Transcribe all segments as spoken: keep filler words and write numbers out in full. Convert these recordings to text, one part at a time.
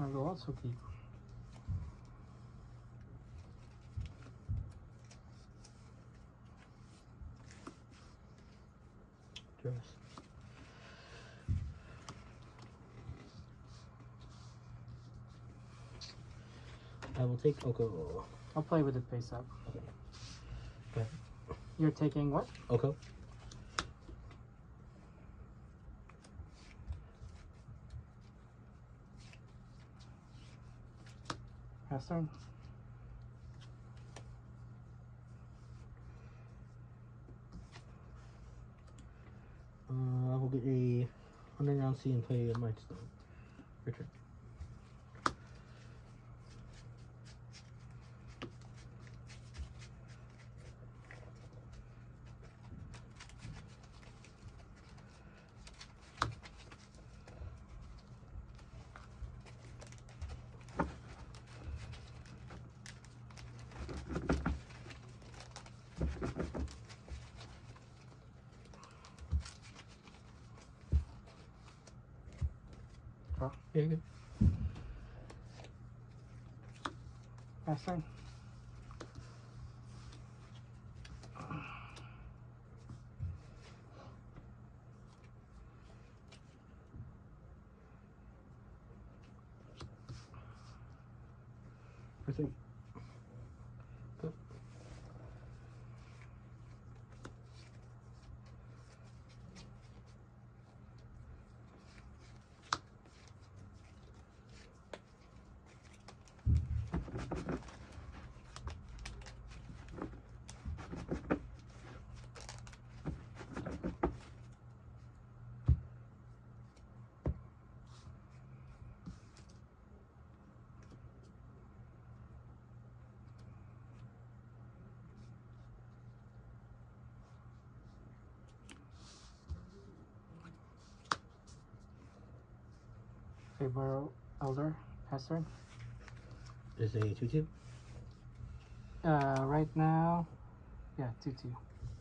I will also keep. Dress. I will take Oko. I'll play with it face up. Okay. Go ahead. You're taking what? Oko. Pass turn. Uh, I will get a underground sea and play a Might Stone. Return. Yeah, good. Pass turn. For three. Go. Favor Elder. Pass turn. Is a two two. Uh, right now, yeah, two two.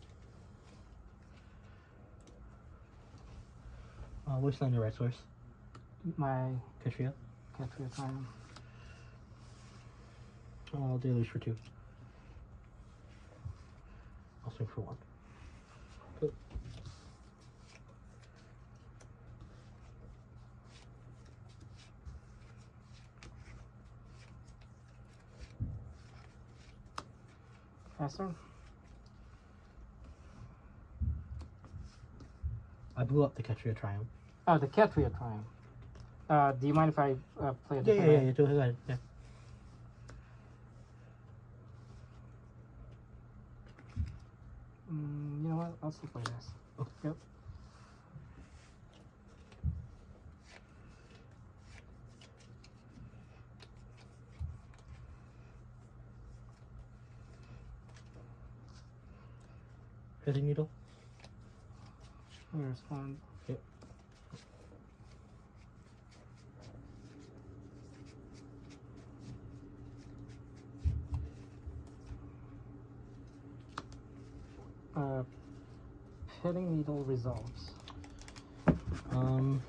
Uh, Wasteland your right source. My Katria. Catria time. I'll deluge for two. I'll swing for one. Go. Pass turn. I blew up the Katria Triumph. Oh, the Catria time. Uh, do you mind if I uh, play a Yeah, different yeah, yeah, hand? yeah, go ahead, yeah. Mm, you know what? I'll still play this. Oh. Yep. Heavy needle. We respond. Yep. Uh, Pitting Needle resolves. Um,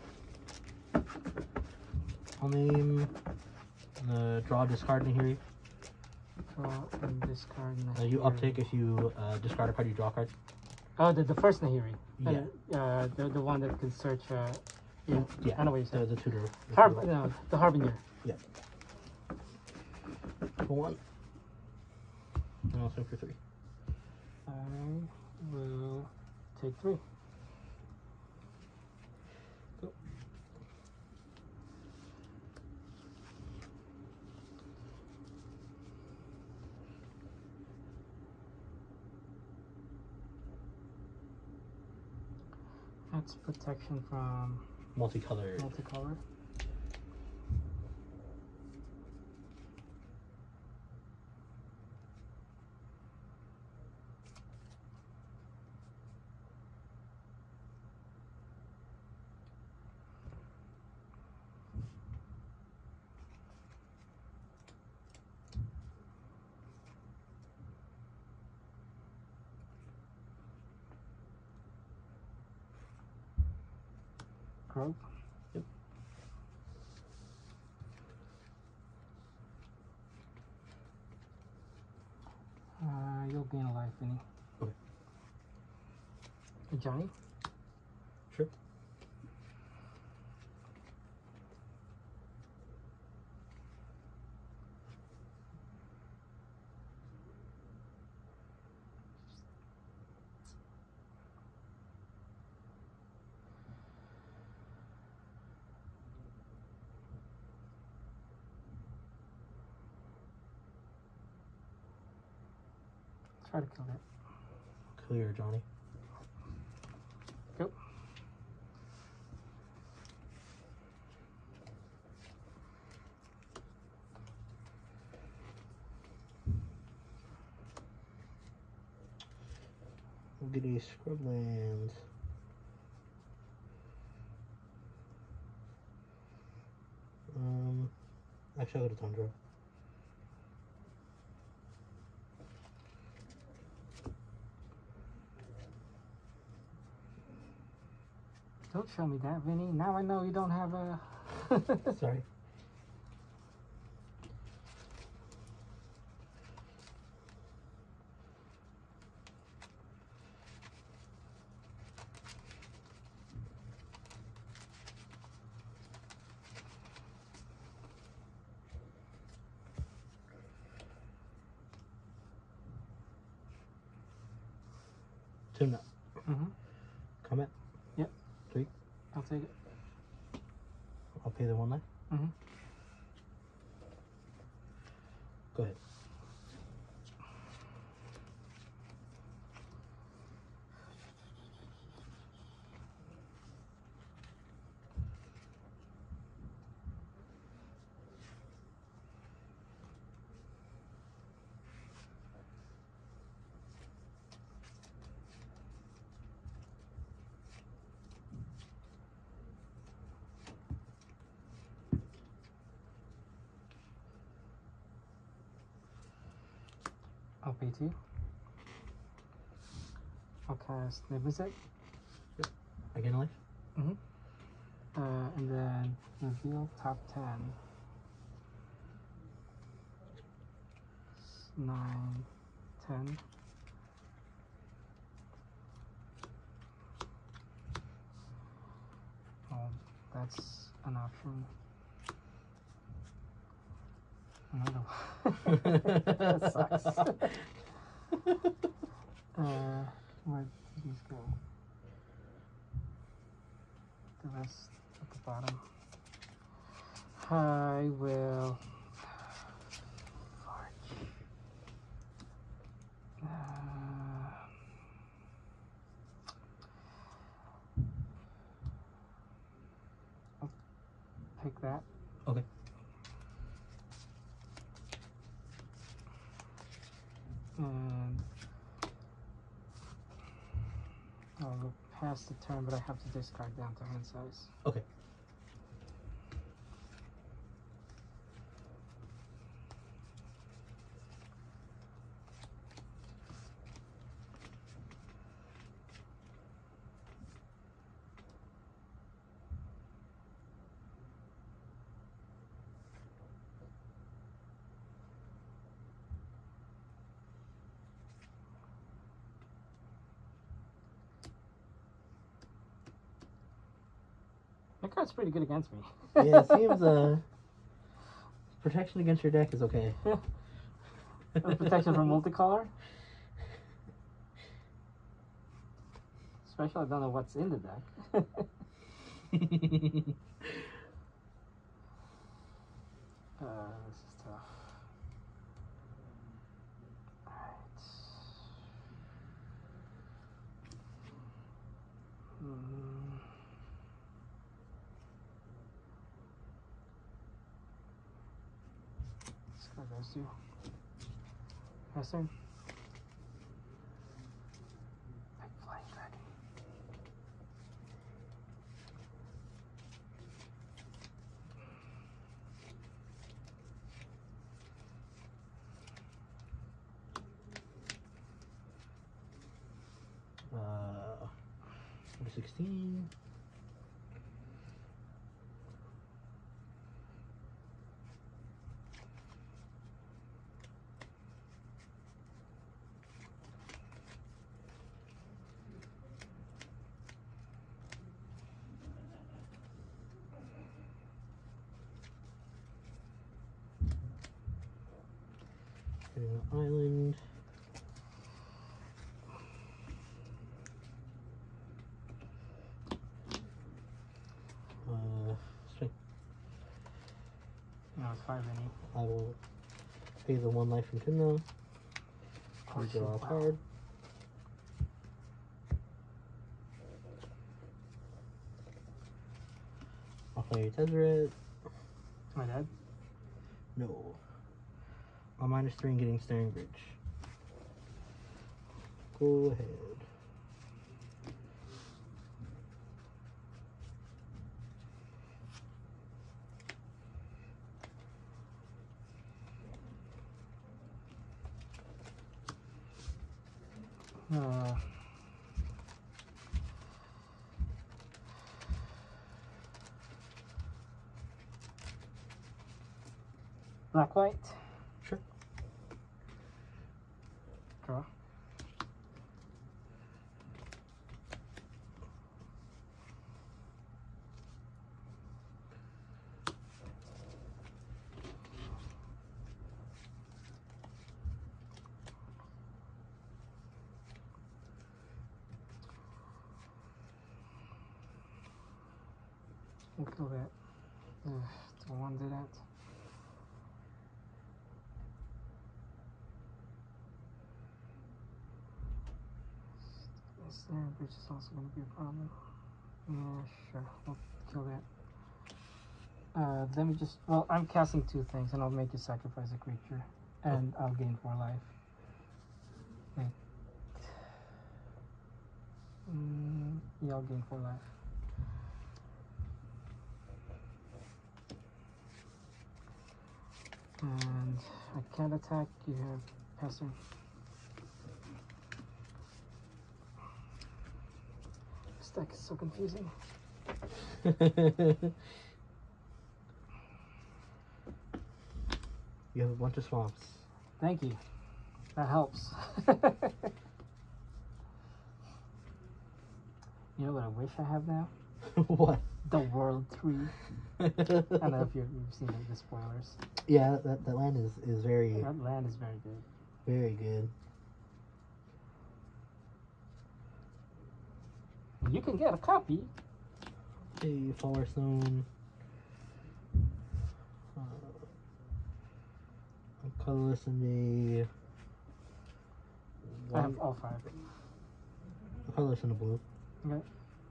I'll name the draw, discard, Nahiri. Draw and discard Uh, you Nahiri. uptake if you uh, discard a card, you draw a card. Oh, the, the first Nahiri. Yeah. And, uh, the, the one that can search. Uh, in, Yeah. I know what you The, said. the tutor. the Harb tutor. no, the Harbinger. Yeah. For one. And I'll swing for three. I will take three. Go. That's protection from Multicolored. multicolor. Grove. Yep. you'll gain a life, Vinny. Okay. Johnny? Sure. Try to kill that. Clear, Johnny. Go. We'll get a scrublands. Um, actually, I'll go to Tundra. Don't show me that, Vinny. Now I know you don't have a... Sorry. Tymna. Mm-hmm. Comment. Yep. Three. I'll take it. I'll pay the one life. Mm-hmm. Go ahead. I'll pay two. I'll cast Niv-Mizzet. Yep. I gain a life. Mm-hmm. Uh, and then reveal top ten. Nine, ten. Oh, that's an option. Another one. That sucks. uh, where did these go? The rest at the bottom. I will. Uh, I'll pick that. Okay. And I'll go past the turn, but I have to discard down to hand size. Okay. That card's pretty good against me. Yeah, it seems uh protection against your deck is okay. Yeah. Protection from multicolor. Especially I don't know what's in the deck. uh, this is tough. Alright. Mm. Those two. Yes, sir. Big flying dragon. Uh, number sixteen. Putting an island. Uh, swing. No, it's five any. I will pay the one life from Tymna. Oh, Draw a wow. card. I'll play Tezzeret. Am I dead? No. A minus three and getting Staring Bridge. Go ahead. Uh, black, white. Sure. Draw. We'll kill that. Ugh, the one did that. This there, which is also going to be a problem. Yeah, sure. We'll kill that. Uh, let me just. Well, I'm casting two things, and I'll make you sacrifice a creature, and I'll gain four life. Wait. Mm, yeah, I'll gain four life. And I can't attack. You have passer. This deck is so confusing. You have a bunch of swamps. Thank you. That helps. You know what I wish I have now? What? The World Tree. I don't know if you've, you've seen the spoilers. Yeah, that, that land is, is very, That land is very good. very good. You can get a copy. Hey, Flower Stone. Uh, I'm colorless in the I white. have all five. I'm colorless in the blue. Okay.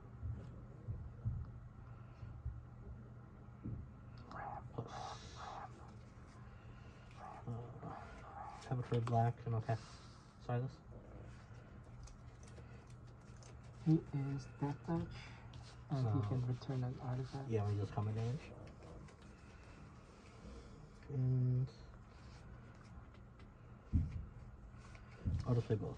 Uh, have it for black, and I'll cast Silas. He is Death Touch, and he So- can return an artifact. Yeah, we just combat damage. And I'll just play both.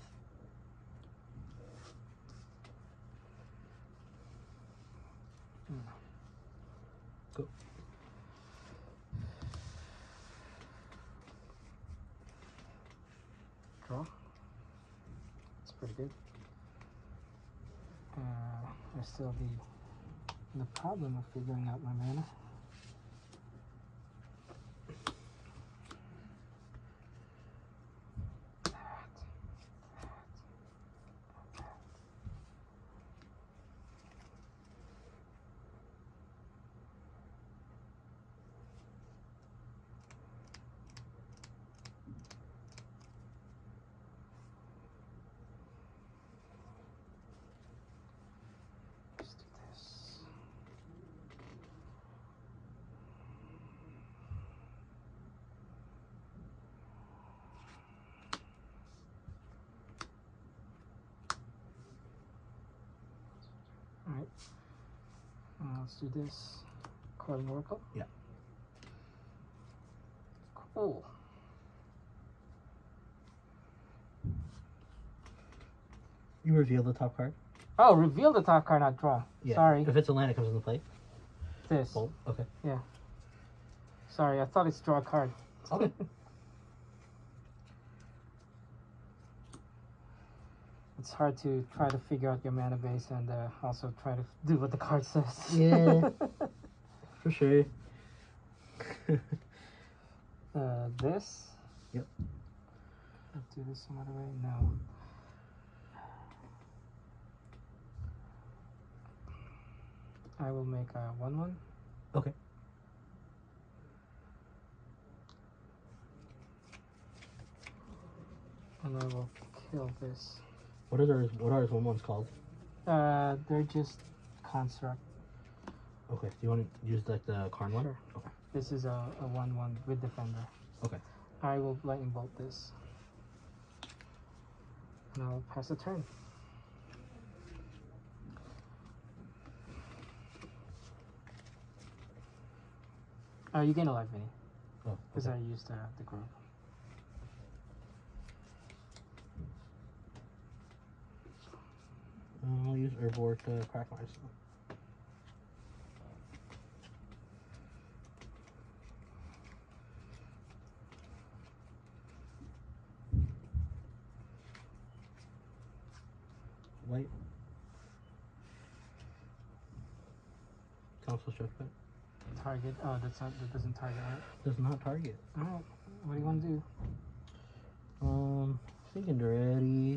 Mm. Go. Draw. It's pretty good. Uh, there's still the the problem of figuring out my mana. Let's do this. All right. Uh, let's do this. Coiling Oracle. Yeah. Cool. You reveal the top card. Oh, reveal the top card, not draw. Yeah. Sorry. If it's a land, it comes into play. This. Bolt. Okay. Yeah. Sorry, I thought it's draw a card. Okay. It's hard to try to figure out your mana base and uh, also try to do what the card says. Yeah. For sure. uh, this. Yep. Let's do this some other way. No. I will make a one one. Okay. And I will kill this. What are those? What are those one ones called? Uh, they're just construct. Okay. Do you want to use like the Karn one? Sure. Okay. This is a, a one one with defender. Okay. I will lightning bolt this. And I'll pass a turn. Uh, you gain a life, Vinny. Oh. Because Okay. I used uh, the group. Um, I'll use Herbivore to crack myself. White. Council Judgment. Target. Oh, that's not. That doesn't target, right? Does not target. All right. What do you want to do? Um, thinking ready.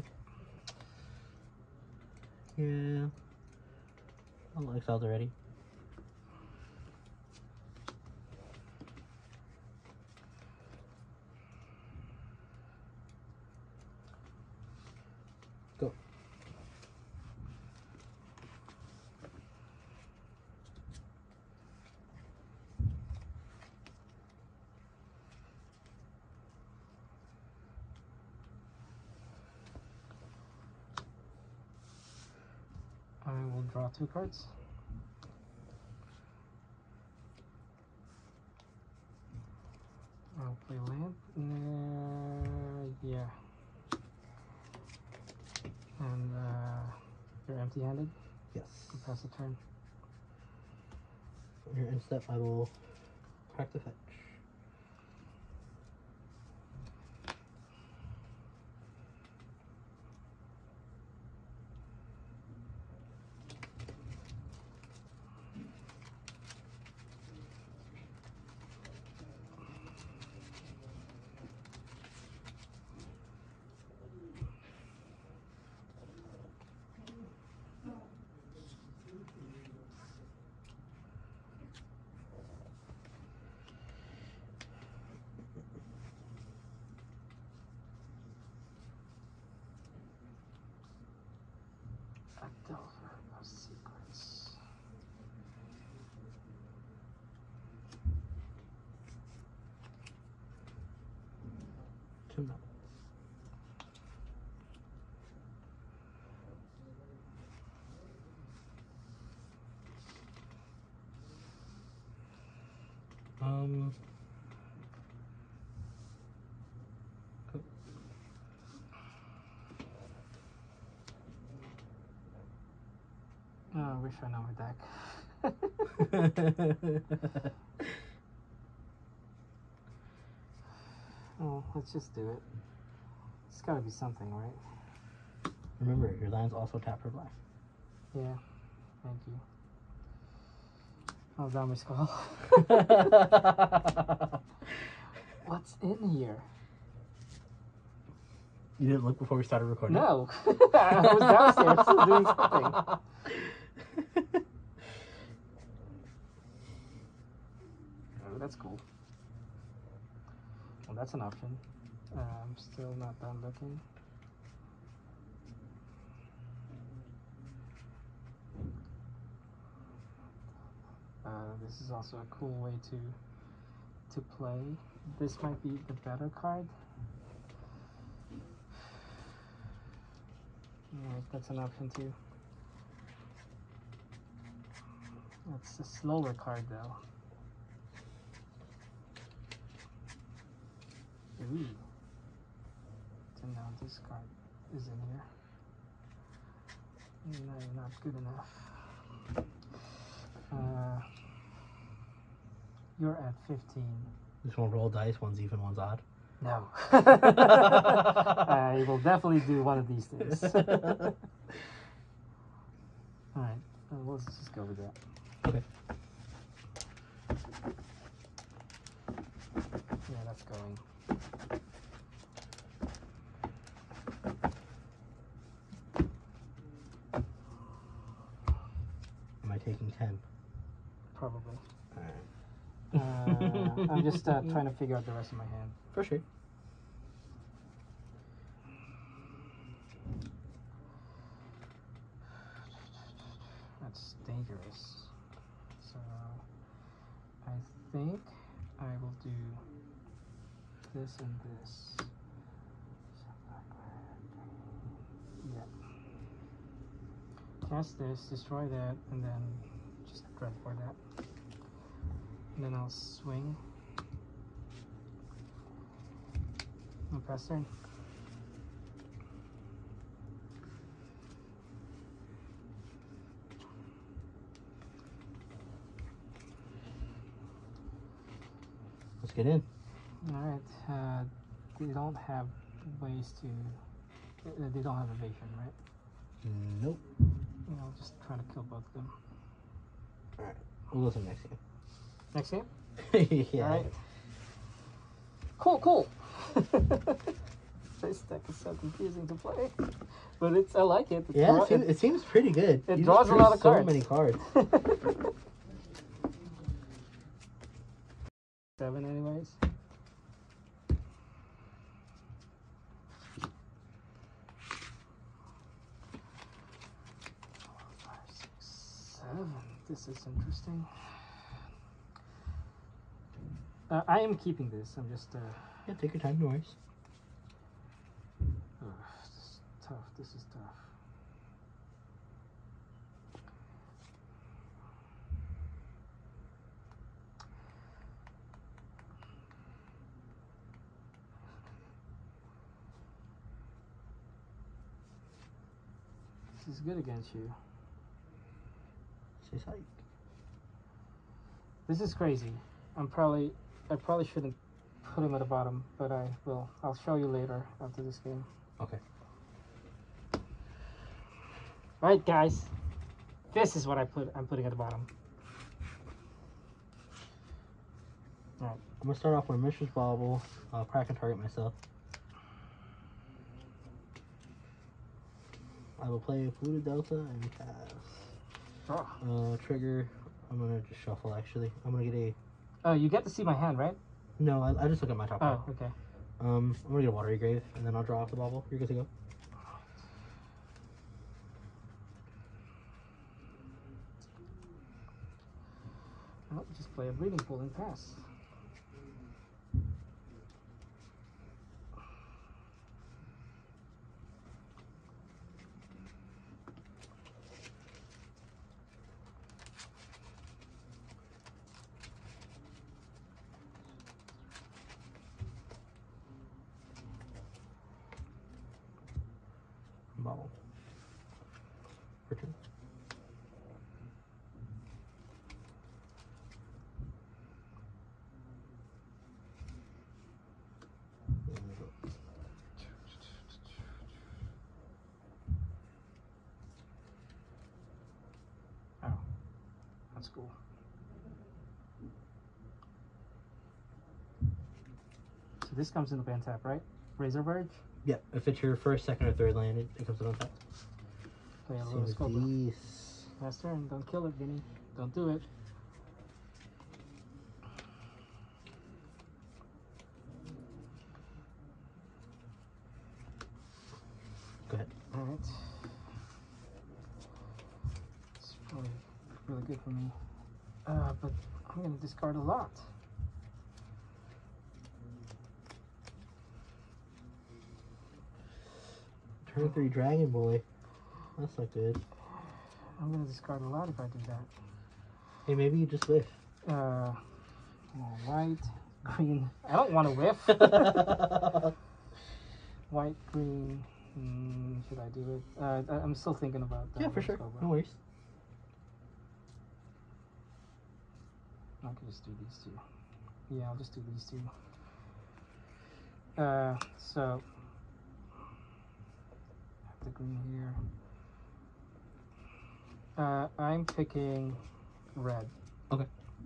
Yeah. I'll exile already. Go. I will draw two cards. I'll play land. Uh, yeah. And uh, you're empty-handed. Yes. I'll pass the turn. On your end step, I will crack the fetch. A Delver of Secrets. Tymna. Um. Cool. Oh, I wish I know my deck. Oh, let's just do it. It's gotta be something, right? Remember, your lands also tap for black. Yeah, thank you. I'll draw my skull. What's in here? You didn't look before we started recording? No! I was downstairs still doing something. Oh, that's cool. Well, that's an option. Uh, I'm still not done looking. Uh, this is also a cool way to to play. This might be the better card. Alright, that's an option too. That's a slower card though. Ooh. So now this card is in here. No, not good enough. Uh, you're at fifteen. Just want to roll dice, one's even, one's odd. No. I will definitely do one of these things. Alright, uh, let's just go with that. Okay. Yeah, that's going. taking ten. Probably. Alright. Uh, I'm just uh, trying to figure out the rest of my hand. For sure. That's dangerous. So I think I will do this and this. Yeah. Cast this, destroy that, and then just dread for that. And then I'll swing. And pass turn. Let's get in. Alright, uh, they don't have ways to, uh, they don't have evasion, right? Nope. You know, just try to kill both of them. Alright, we'll go to the next game. Next game? Yeah. Alright. Cool, cool. This deck is so confusing to play. But it's, I like it. It Yeah, draw, it seems, it, it seems pretty good. it You draws just a drew lot of so cards. many cards. Seven anyways. Five, six, seven. This is interesting. Uh, I am keeping this. I'm just. Uh, Yeah, take your time, no worries. ugh, this is tough. This is tough. This is good against you. Say psych. This is crazy. I'm probably. I probably shouldn't put him at the bottom, but I will. I'll show you later after this game. Okay. Right, guys. This is what I put. I'm putting at the bottom. All right. I'm gonna start off with Mistress Bauble. I'll crack and target myself. I will play Polluted Delta and cast. Draw. Uh, trigger. I'm gonna just shuffle actually. I'm gonna get a. Oh, you get to see my hand, right? No, I, I just look at my top card. Oh, okay. Um, I'm gonna get a Watery Grave and then I'll draw off the bauble. You're good to go. Well, just play a Breeding Pool and pass. Bauble. Return. Oh, that's cool. So this comes in the band tap, right? Razor Verge. Yep, if it's your first, second, or third land, it, it comes in on top. Play a little Seems scope. these. Last turn. Don't kill it, Vinny. Don't do it. Go ahead. All right. It's probably really good for me. Uh, but I'm gonna discard a lot. Turn three Dragon Boy. That's not good. I'm gonna discard a lot if I do that. Hey, maybe you just whiff. Uh, white, green. I don't want to whiff. White, green. Mm, should I do it? Uh, I- I'm still thinking about that. Yeah, for sure. Let's go No worries. I can just do these two. Yeah, I'll just do these two. Uh, so the green here. Uh, I'm picking red. Okay.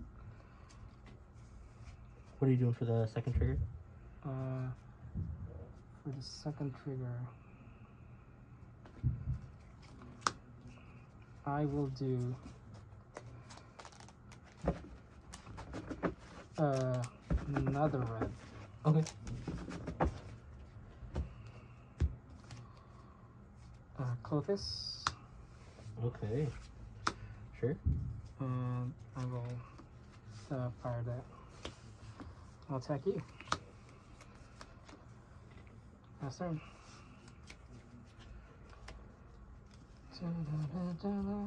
What are you doing for the second trigger? Uh, for the second trigger, I will do Uh, another red. Okay. Uh, Clothis. Okay. Sure. And I will uh, fire that. I'll attack you. Last turn. Da-da-da-da-da.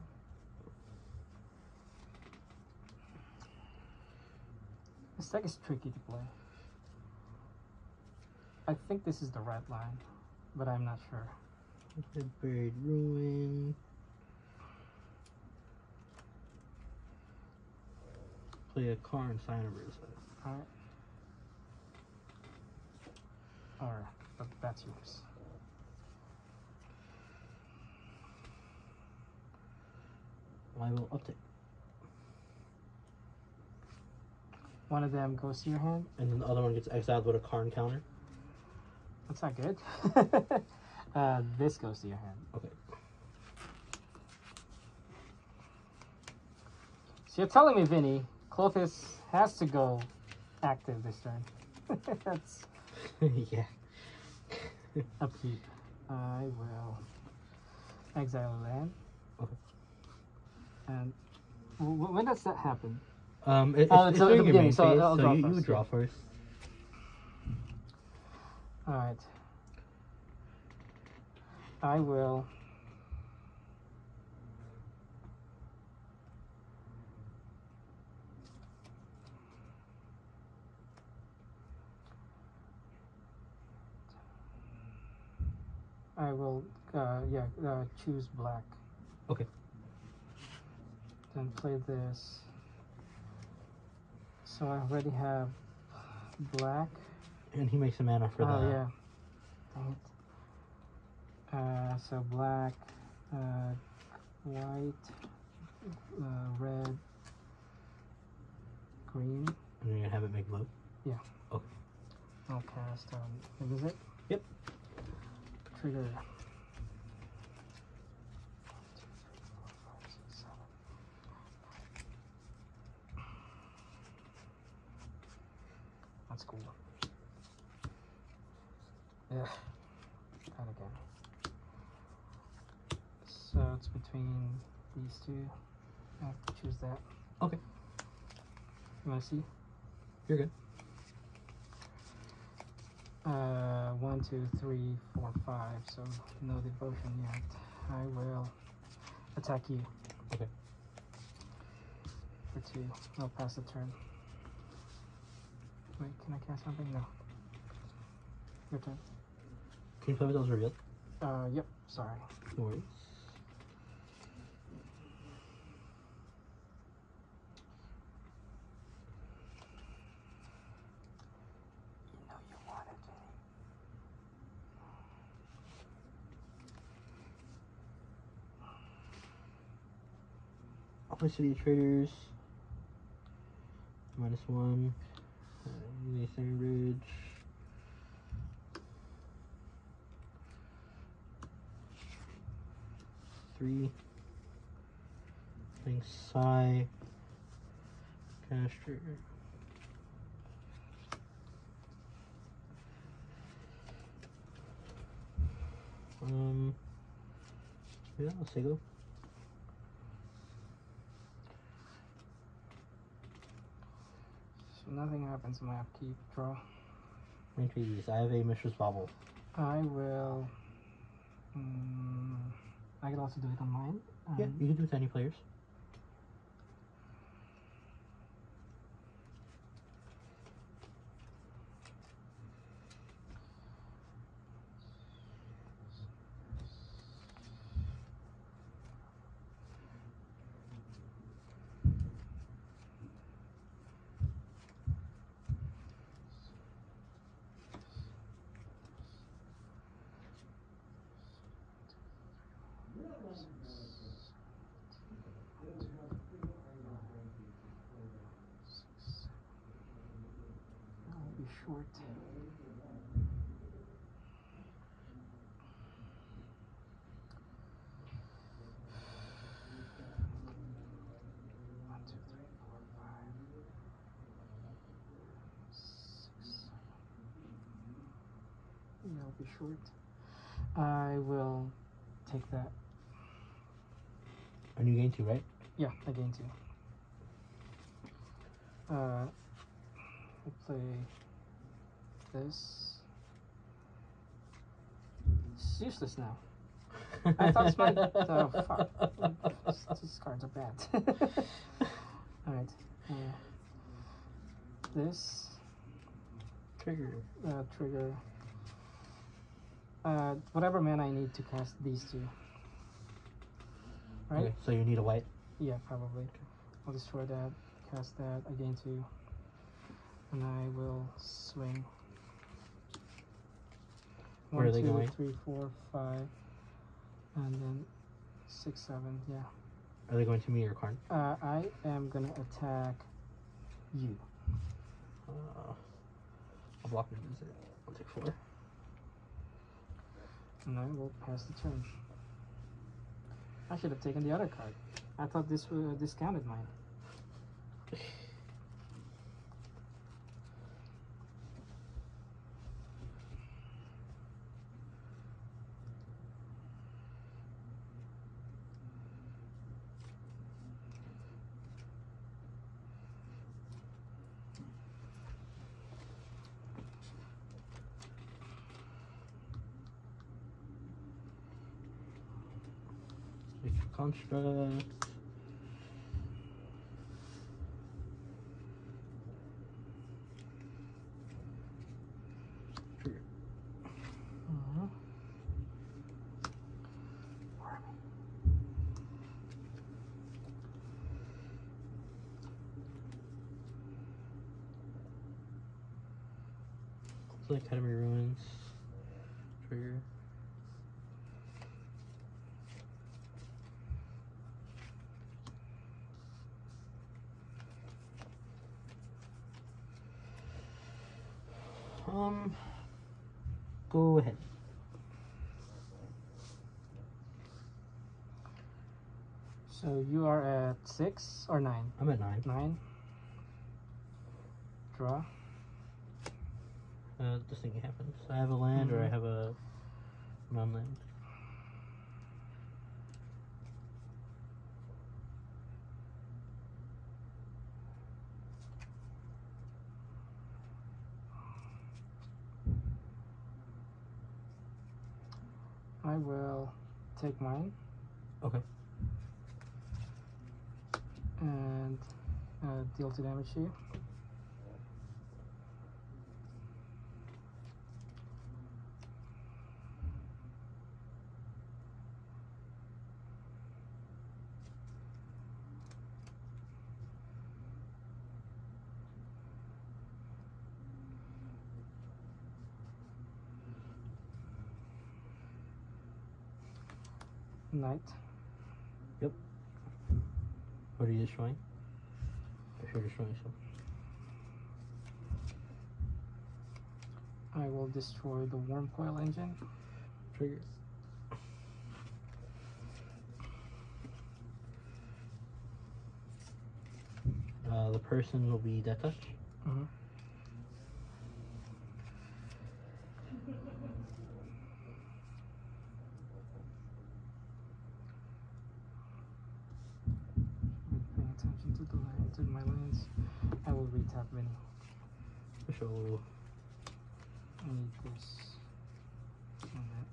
This deck is tricky to play. I think this is the red line, but I'm not sure. The Buried Ruin. Play a Karn Sign of Rizzo. Alright. Alright, but that's yours. I will update. One of them goes to your hand. And then the other one gets exiled with a Karn counter. That's not good. uh, this goes to your hand. Okay. So you're telling me, Vinny, Clothis has to go active this turn. That's Yeah. upkeep. I will exile a land. Okay. And w w when does that happen? Um, it, it's, Oh, it's it's at during the your main beginning, so phase, I'll so draw you, first, you draw yeah. first. Alright. I will. I will, uh, yeah, uh, choose black. Okay. Then play this. So I already have black. And he makes a mana for Oh, that. yeah. Dang it. Uh, so black, uh, white, uh, red, green. And you're gonna have it make blue? Yeah. Okay. I'll cast, um, Niv-Mizzet. Yep. Trigger. That's cool. Yeah. That again. So it's between these two. I have to choose that. Okay. You wanna see? You're good. Uh, one, two, three, four, five. So no devotion yet. I will attack you. Okay. For two. I'll pass the turn. Wait, can I cast something? No. Your turn. Can you play with those revealed? Uh, yep. Sorry. No worries. You know you want it, Vinny. Opportunity Traders. Minus one. Uh, Nathan Ridge. Three. Playing Psy. Caster. Um. Yeah, I'll say go. So nothing happens in my upkeep. Draw. Main treaties. I have a Mistress Bauble. I will. Um, I can also do it on mine. Um, Yeah, you can do it to any players. I'll be short. One, two, three, four, five. be short. I will take that. And you gain two, right? Yeah, I gain two. Uh, I play this. It's useless now. I thought it's my. Oh, fuck. These cards are bad. Alright. Uh, this. Trigger. Uh, trigger. Uh, whatever mana I need to cast these two. Right? Okay, so you need a white? Yeah, probably. I'll destroy that, cast that, I gain two. And I will swing. Where One, are they two, going? three, four, five, and then six, seven, yeah. Are they going to me or Karn? Uh, I am gonna attack you. Uh, I'll block and use it. I'll take four. And I will pass the turn. I should have taken the other card. I thought this uh, discounted mine. Construct. Trigger. Mm-hmm. It's like Academy Ruins. Trigger. Um, go ahead. So you are at six or nine? I'm at nine. Nine. Draw. Uh, this thing happens. I have a land or I Mhm. have a non-land. I will take mine Okay. and uh, deal two damage to you. Knight. Yep. What are you destroying? If you're destroying something. I will destroy the Worm Coil engine. Trigger. Uh, the person will be Death Touch. Mm-hmm. Paying attention to the land, to my lands. I will retap Vinnie. So, I need this. And that.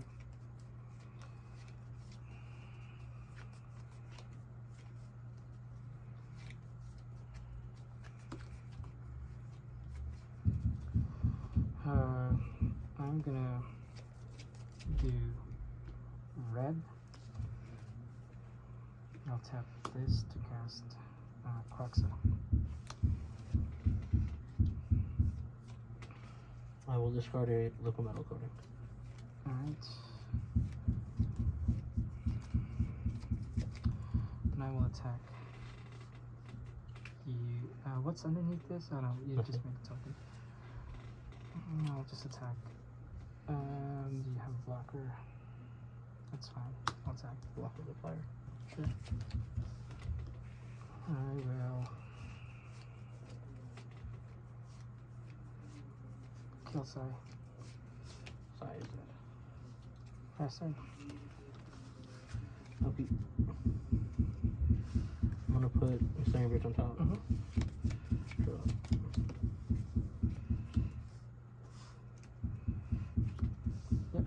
Uh, I'm gonna do red. I'll tap this to cast uh, Quaxa. I will discard a local metal coating. Alright. And I will attack you. Uh, what's underneath this? Oh no, you just Nothing. make a token. Mm, I'll just attack. Um, do you have a blocker? That's fine. I'll attack. Block with the fire. Sure. I will kill Sai. size. Faster. Okay. I'm gonna put Ensnaring Bridge on top. Mm-hmm. Draw. Yep.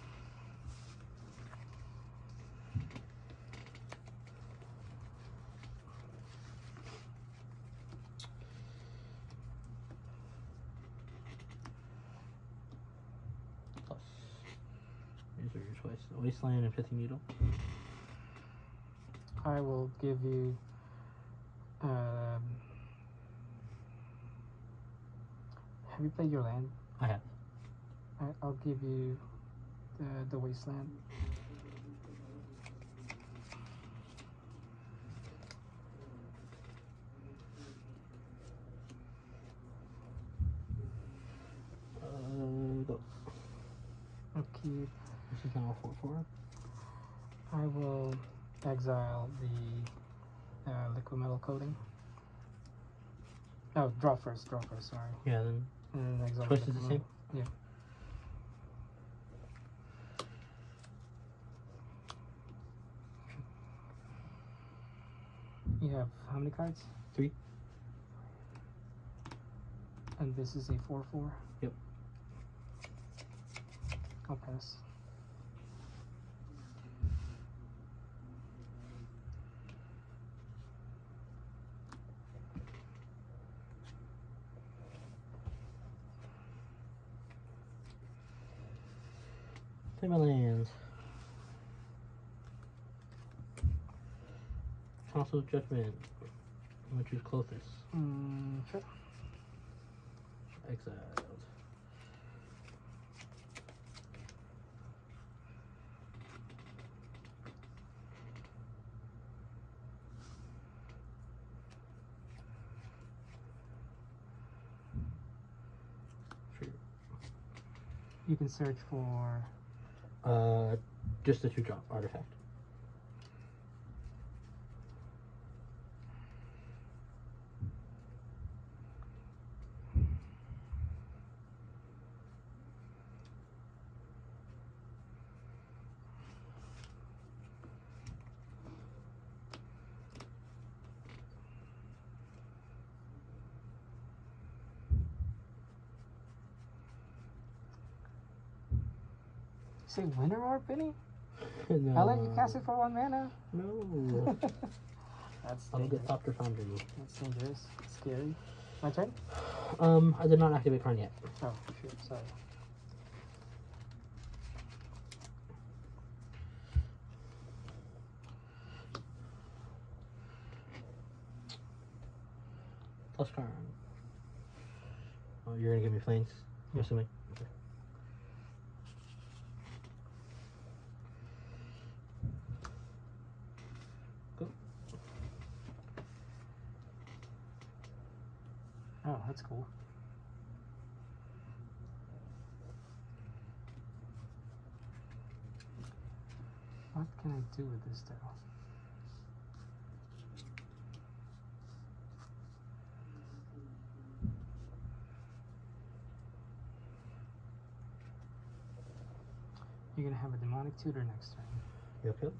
Plus. These are your choice. Wasteland and Pithing Needle. I will give you. Um, have you played your land? I have. I, I'll give you the the wasteland. Uh, go. I'll keep. This is now a four four. I will exile the uh, liquid metal coating. No, draw first. Draw first. Sorry. Yeah, then. And then exile. Choice the is the liquid same? metal. Yeah. You have how many cards? Three. And this is a four four. Yep. I'll pass. Play my lands. Council of Judgment. I'm gonna choose Clothis. Mm, sure. Exiled. Sure. You can search for. Uh, just a two drop artifact. Say Winter Orb, Vinny? No. I'll let you cast it for one mana. No. That's I'll dangerous. get Thopter Foundry. That's dangerous. Scary. My turn? Um, I did not activate Karn yet. Oh, shoot. Sorry. Plus Karn. Oh, you're gonna give me Flames? I'm assuming. Okay. Go. Oh, that's cool. What can I do with this though? You're gonna have a demonic tutor next turn. Yep, yep.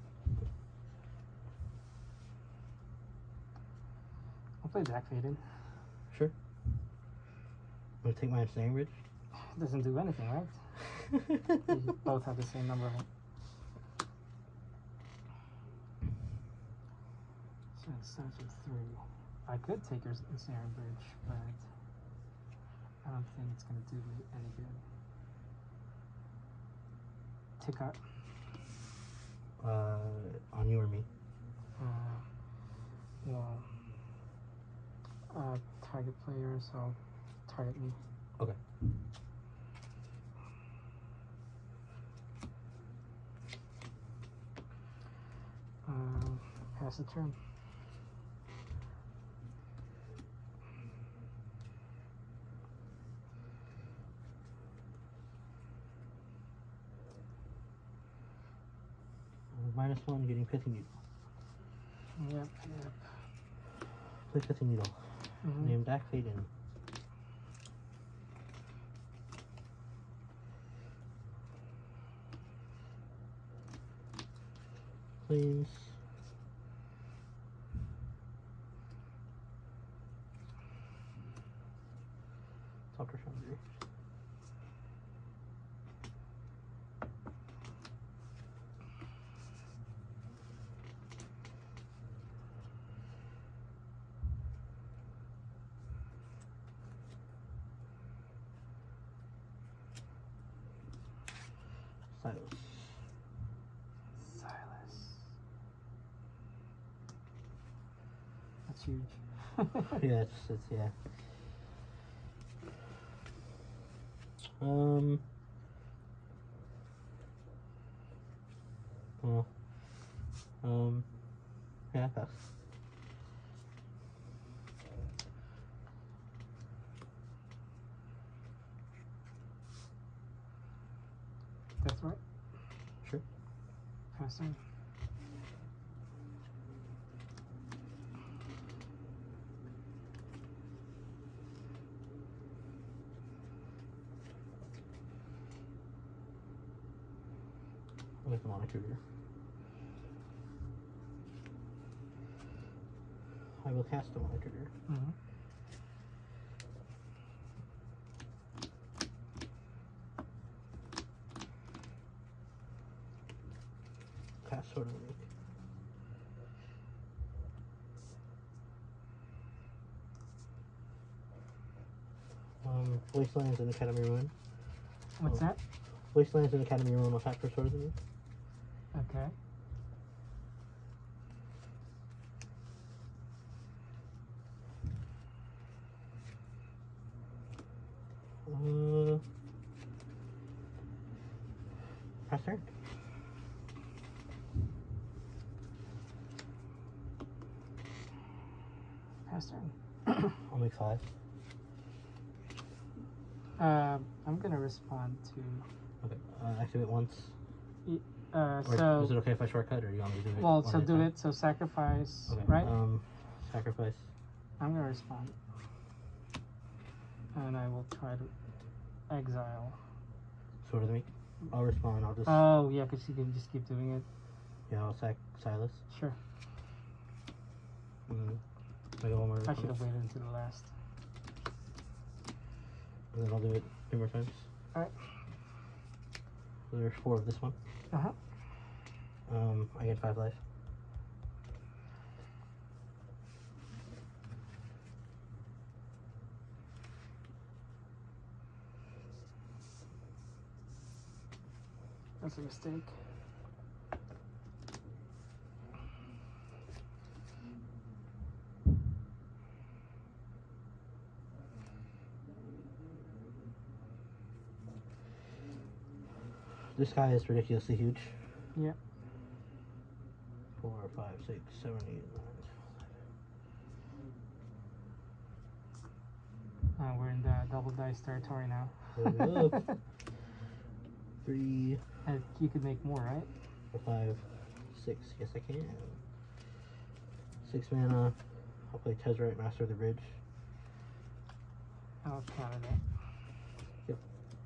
I'll play Black Faded. Sure. I'm gonna take my Ensnaring Bridge. It doesn't do anything, right? You both have the same number of them. So it starts with three. I could take your Ensnaring Bridge, but I don't think it's gonna do me any good. Tick up. Uh, on you or me? Uh, well, uh, target player, so target me. Okay. Um, pass the turn. Minus one, getting Pithing Needle. Yep, yep. Play Pithing Needle. Mm-hmm. Name Black Faded. Planes. Doctor Foundry. Silas. Silas. That's huge. Yeah, it's, it's yeah. Um. Well. Um. Yeah, pass. That's right. Sure. Pass turn. I'll make a monitor here. I will cast a monitor here. Mm-hmm. Cast Sword of the Week. Um, Wastelands and Academy Ruin. What's Oh. that? Wastelands and Academy Ruin will tap for Sword of the Week. Okay. Uh, pass turn. Pass turn. I'll make five. Uh, I'm gonna respond to. Okay. Uh, activate once. Uh, Or so. is it okay if I shortcut, or do you want me to do it? Well, one so at a do time? it. So sacrifice, Okay. right? Um, sacrifice. I'm gonna respond, and I will try to exile. Sword of the Week. I'll respond. I'll just. Oh yeah, because you can just keep doing it. Yeah, I'll sack Silas. Sure. And I go one more. I should have waited until the last. And then I'll do it two more times. Alright. So there's four of this one. Uh huh. Um, I get five life. That's a mistake. This guy is ridiculously huge. Yeah. Four, five, six, seven, eight, nine. Uh, we're in the double dice territory now. Hold up. Three, And you could make more, right? four, five, six. Yes, I can. Six mana. I'll play Tezzerite, Master of the Bridge. I'll counter that. Yep.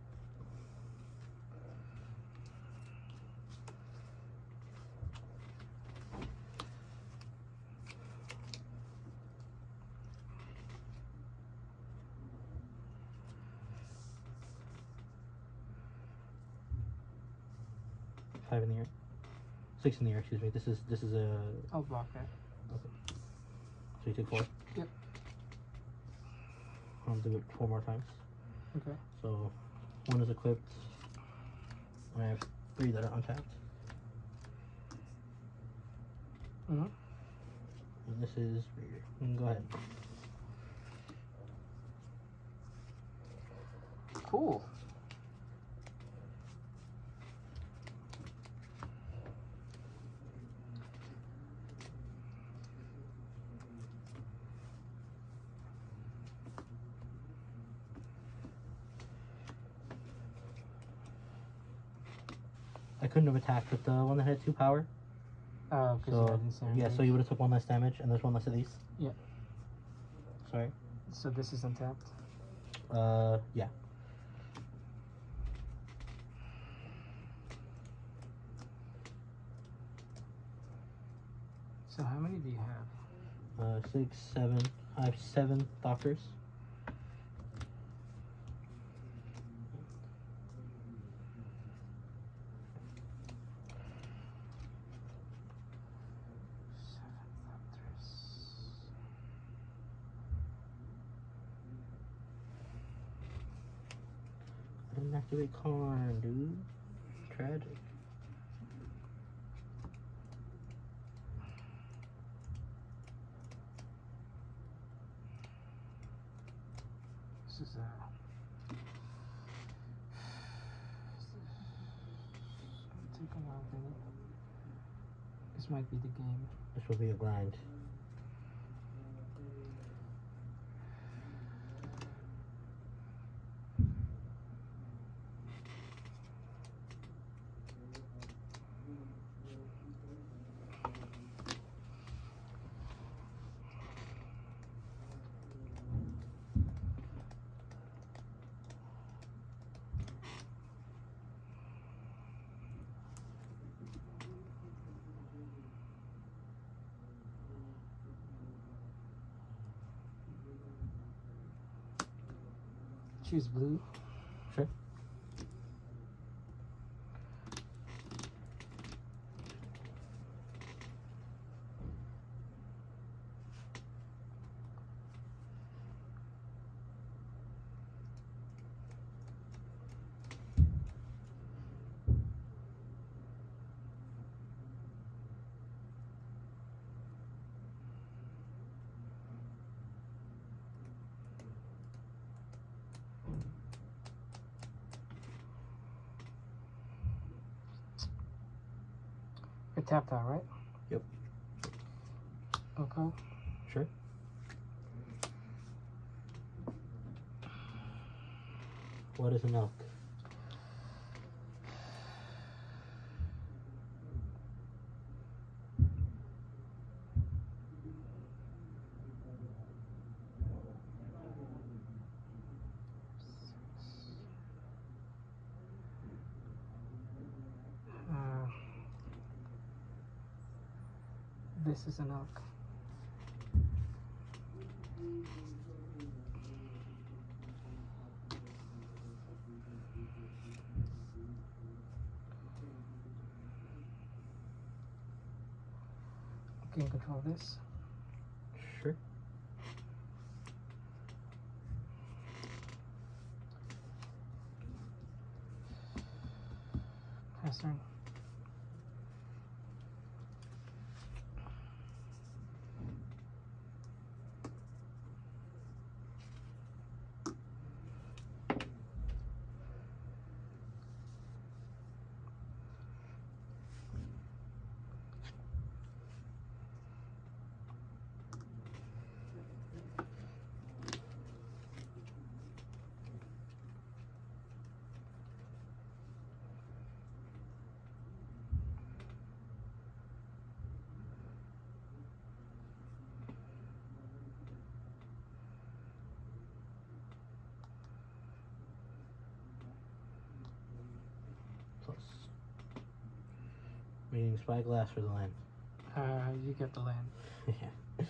Five in the air. Six in the air, excuse me. This is this is a. I'll block that. Okay. So you take four. Yep. I'll do it four more times. Okay. So one is equipped. I have three that are untapped. Mm-hmm. And this is weird. Mm, go ahead. Cool. I couldn't have attacked with the one that had two power. Oh, because you So had insanity. yeah, so you would have took one less damage, and there's one less of these. Yeah. Sorry. So this is untapped. Uh, yeah. So how many do you have? Uh, six, seven. I have seven doctors. I didn't activate Karn, dude. Tragic. This is a. Take a while, Vinny. This might be the game. This will be a grind. Choose blue. Sure. You're tapped out, right? Yep. Okay. Sure. What is an elk? Uh, this is an elk. Can you control this? Sure. Pass turn. Plus. Meaning spyglass for the land. Uh, you get the land. Yeah.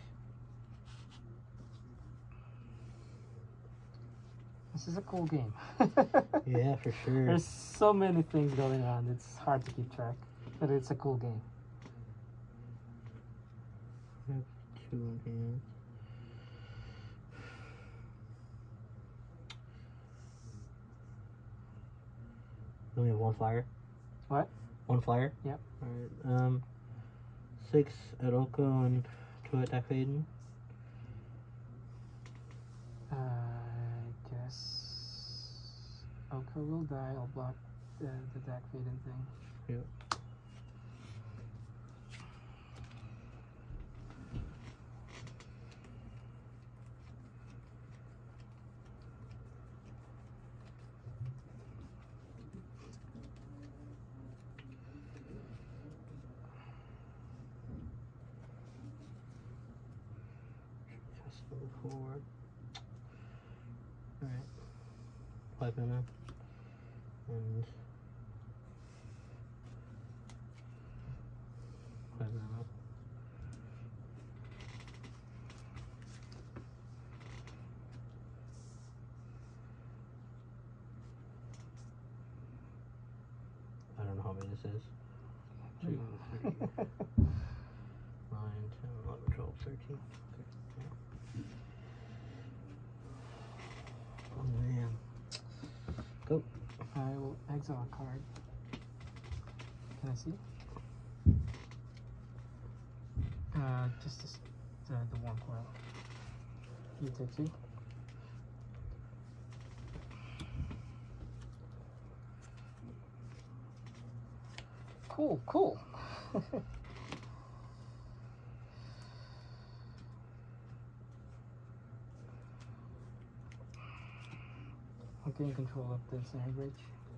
This is a cool game. Yeah, for sure. There's so many things going on. It's hard to keep track, but it's a cool game. I have two in hand. We only have one flyer. What? One flyer? Yep. Alright. Um, six at Oko and two at Deck Faden. Uh, I guess Oko will die. I'll block the, the deck fading thing. Yep. Forward. Alright. Five mana. And five mana. it says. Two, three, nine, ten, eleven, twelve, thirteen. Okay. Yeah. Oh man. Go. I will exile a card. Can I see? Uh, just this, the, the one coil. You take two. Cool, cool. I'm getting control of this air bridge.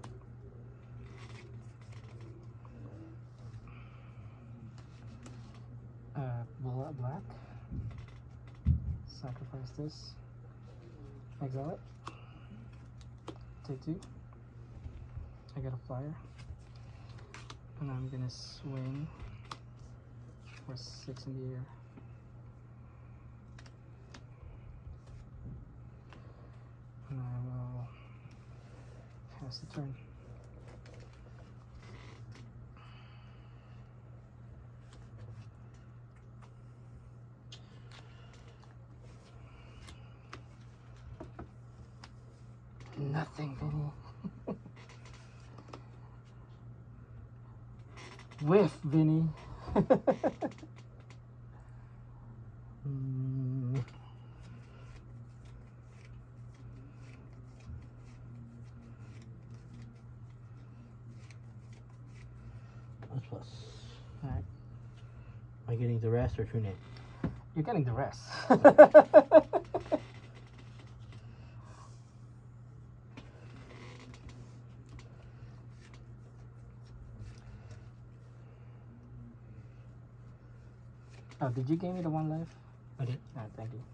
Uh, bla- black. Sacrifice this. Exile it. Take two. I got a flyer. And I'm gonna swing for six in the air. And I will pass the turn. Nothing, Vinny. Whiff, Vinny. mm. Plus plus. Alright. Am I getting the rest or true name? You're getting the rest. Oh, did you give me the one life? I did. Ah, thank you.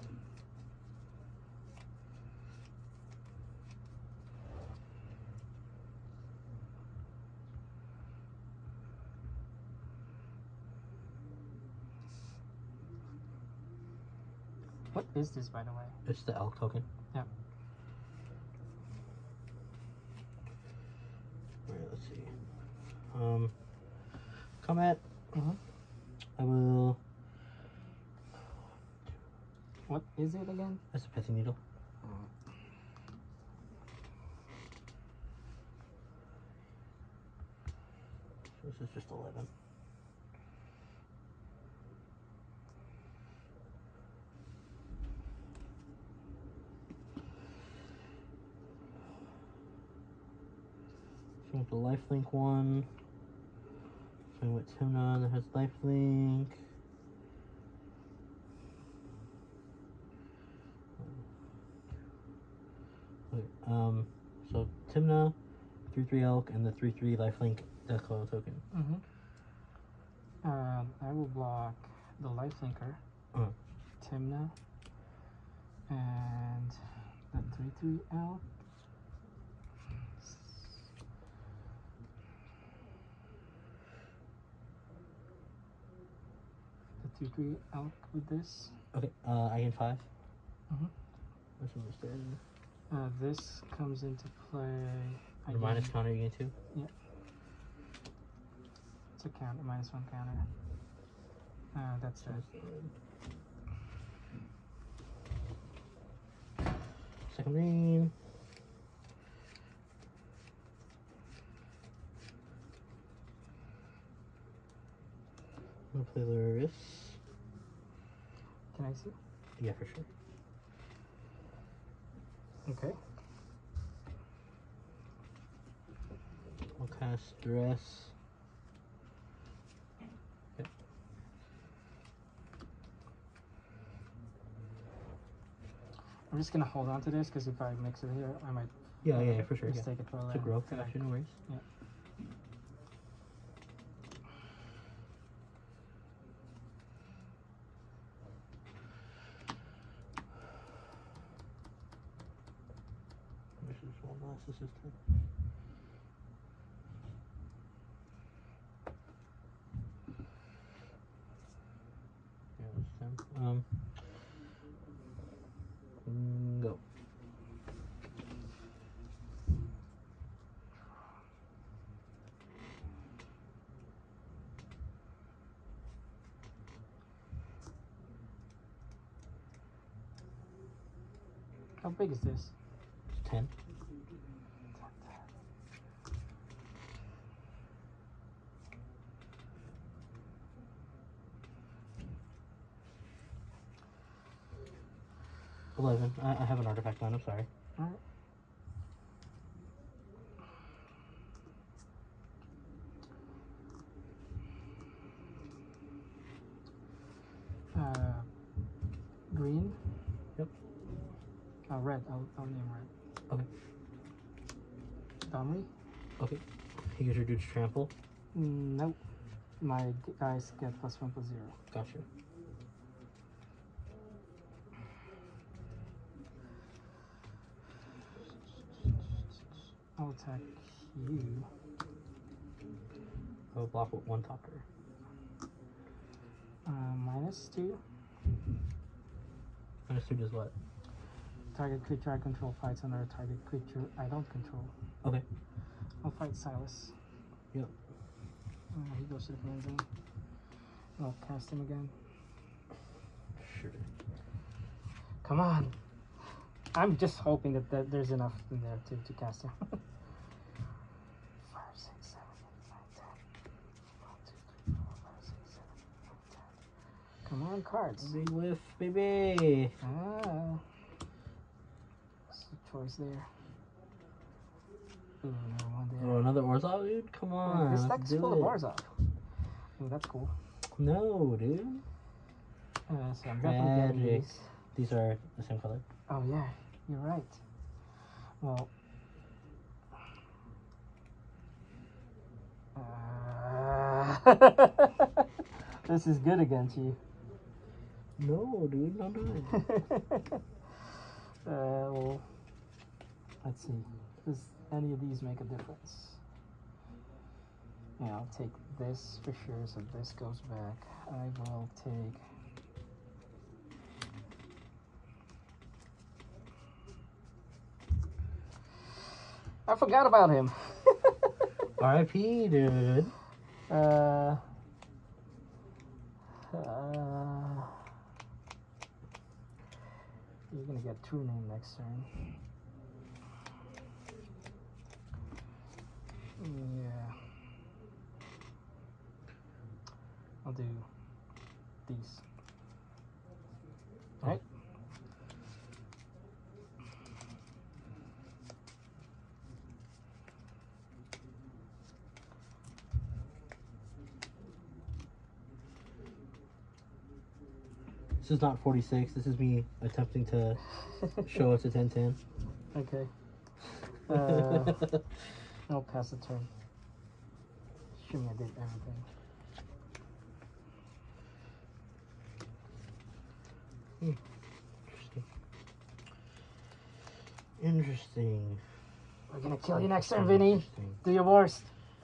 What is this, by the way? It's the elk token. Yeah. Alright, let's see. Um, combat. Mm-hmm. I will. What is it again? That's a pithing needle. So this is just eleven. So with the lifelink one. So with Tymna that has lifelink. Okay, um, so Tymna, three three elk, and the three three lifelink Decklists token. Mm-hmm. Um, I will block the lifelinker, Uh-huh. Tymna, and the three three elk. The two three elk with this. Okay, uh, I gain five. Mm-hmm. This one is dead. Uh, this comes into play. I The minus gain- counter you gain two? Yeah. It's a counter, minus one counter. Uh, that's it. Second main. I'm gonna play Luris. Can I see? Yeah, for sure. Okay. I'll cast Duress. Okay. I'm just gonna hold on to this because if I mix it here, I might. Yeah, yeah, for sure. Just Yeah. take it for a It's a land. growth Yeah. action, no worries. Yeah. This is one last assistant. Yeah, this time. Um. mm, Go. How big is this? ten. eleven. I, I have an artifact on, I'm sorry. Alright. Uh, green? Yep. Oh, red. I'll, I'll name red. Okay. Domri? Okay. He gets reduced trample. Mm, nope. My g- guys get plus one plus zero. Gotcha. I'll attack you. I will block with one topper. Uh, minus two. Minus two does what? Target creature I control fights another target creature I don't control. Okay. I'll fight Silas. Yep. Uh, he goes to the command zone. I'll cast him again. Sure. Come on. I'm just hoping that, that there's enough in there to, to cast him. five, six, seven, eight, nine, ten. one, two, three, four, five, six, seven, eight, nine, ten. Come on, cards. Big whiff, baby. Ah. What's the choice there? Ooh, another one there. Oh, another Orzhov, dude? Come on. This let's deck's do full it. of Orzhov. Ooh, that's cool. No, dude. Uh, so I'm definitely getting Tragic. these. These are the same color. Oh yeah, you're right. Well, uh, this is good against you. No, dude, don't do it. uh, well, let's see. Does any of these make a difference? Yeah, I'll take this for sure. So this goes back. I will take. I forgot about him. R I P, dude. Uh, uh, you're gonna get true name next turn. Yeah. I'll do these. Alright. This is not forty-six. This is me attempting to show it's a ten ten. Okay. Uh, I'll pass the turn. Assuming I did everything. Hmm. Interesting. Interesting. We're gonna kill you next turn, Vinny. Interesting. Do your worst.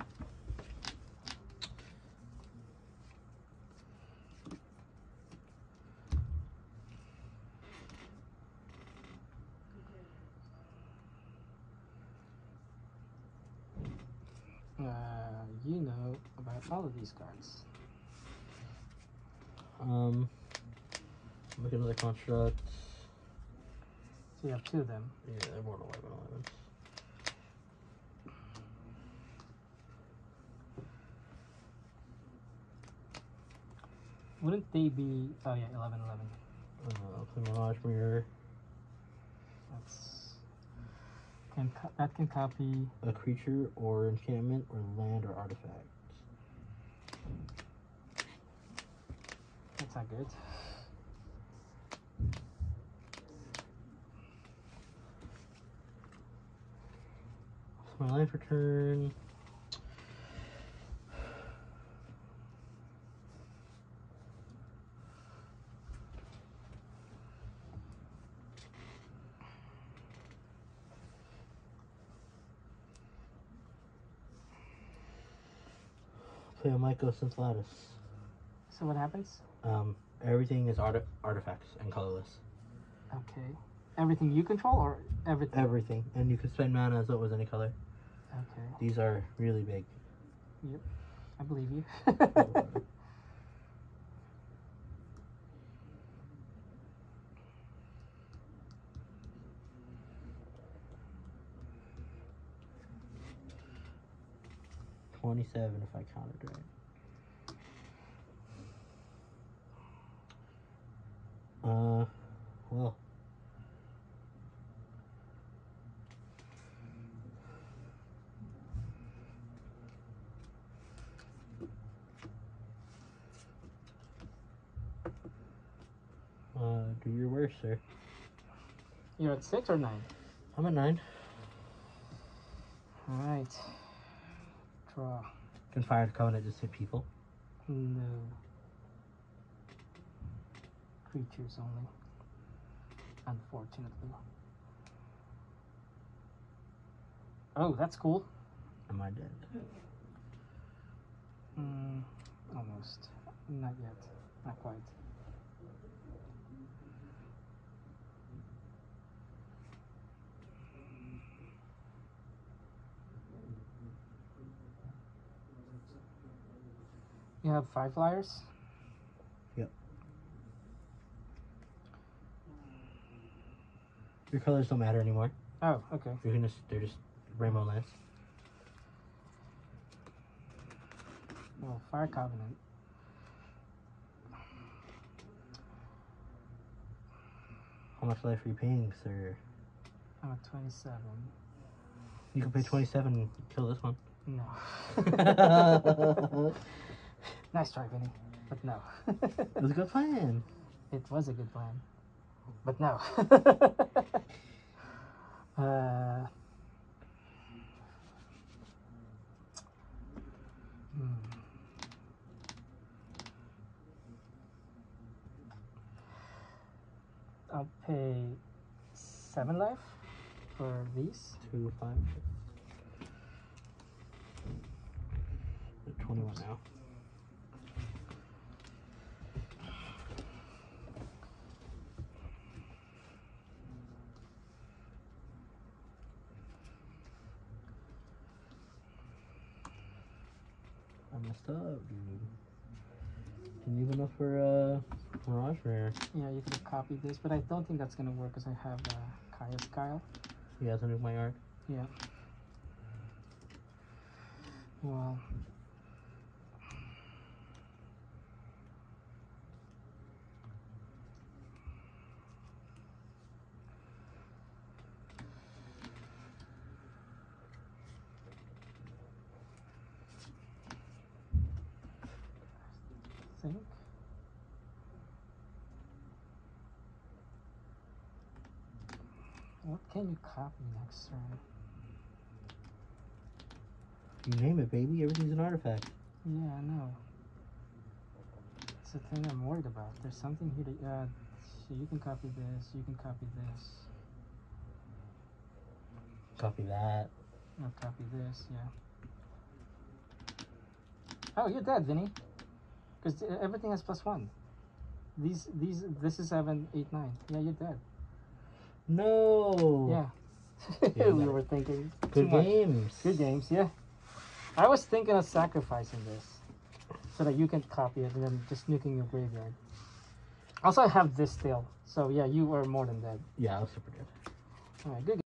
Uh, you know about all of these cards. Um, look at another construct. So you have two of them. Yeah, they're more than eleven elevens. Wouldn't they be? Oh yeah, eleven, eleven. Uh, Mirage Mirror. That's can co that can copy. A creature or enchantment or land or artifact. That's not good. So my life return. Play a Myco since Lattice. So what happens? Um, everything is art artifacts and colorless. Okay. Everything you control or everything? Everything, and you can spend mana as though it was any color. Okay. These are really big. Yep. I believe you. twenty-seven if I counted right. Uh, well. Uh, do your worst, sir. You're at six or nine? I'm at nine. Alright. Draw. Can fire the covenant just hit people? No. Creatures only. Unfortunately. Oh, that's cool. Am I dead? Mm, almost. Not yet. Not quite. You have five flyers? Yep. Your colors don't matter anymore. Oh, okay. You're gonna, they're just rainbow lands. Well, Fire Covenant. How much life are you paying, sir? I'm at twenty-seven. You can pay twenty-seven and kill this one. No. Nice try, Vinny. But no. It was a good plan. It was a good plan. But no. uh, hmm. I'll pay seven life for these. Two, five, six. twenty-one now. I messed up, dude. Didn't even know for uh, Mirage Rare. Yeah, you could have copied this, but I don't think that's gonna work because I have uh, Kaya's Kyle. He has a nuke my yard. Yeah. Well. I think. What can you copy next turn? You name it, baby. Everything's an artifact. Yeah, I know. It's the thing I'm worried about. There's something here to add. So you can copy this, you can copy this. Copy that. I'll copy this, yeah. Oh, you're dead, Vinny. Because everything has plus one. These, these, this is seven, eight, nine. Yeah, you're dead. No. Yeah. Yeah, we no. were thinking. Good too much. games. Good games, yeah. I was thinking of sacrificing this so that you can copy it and then just nuking your graveyard. Also, I have this still. So, yeah, you are more than dead. Yeah, I was super dead. Alright, good game.